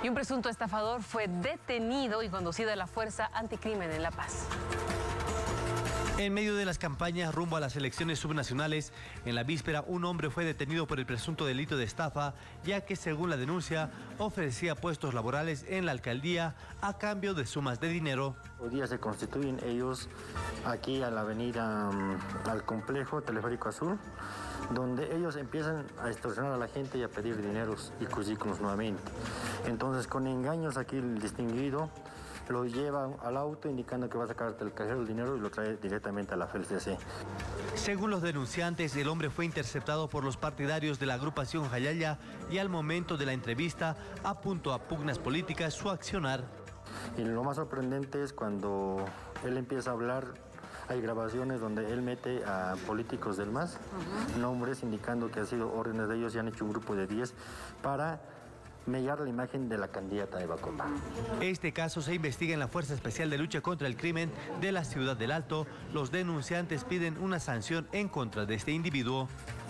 Y un presunto estafador fue detenido y conducido a la Fuerza Anticrimen en La Paz. En medio de las campañas rumbo a las elecciones subnacionales, en la víspera un hombre fue detenido por el presunto delito de estafa, ya que según la denuncia ofrecía puestos laborales en la alcaldía a cambio de sumas de dinero. Hoy día se constituyen ellos aquí a la avenida, al complejo Teleférico Azul, donde ellos empiezan a extorsionar a la gente y a pedir dineros y currículos nuevamente. Entonces, con engaños aquí el distinguido lo lleva al auto indicando que va a sacar del cajero el dinero y lo trae directamente a la FELCC. Según los denunciantes, el hombre fue interceptado por los partidarios de la agrupación Jayaya y al momento de la entrevista apuntó a pugnas políticas su accionar. Y lo más sorprendente es cuando él empieza a hablar, hay grabaciones donde él mete a políticos del MAS, nombres indicando que ha sido órdenes de ellos y han hecho un grupo de 10 para mellar la imagen de la candidata Eva Copa. Este caso se investiga en la Fuerza Especial de Lucha contra el Crimen de la Ciudad del Alto. Los denunciantes piden una sanción en contra de este individuo.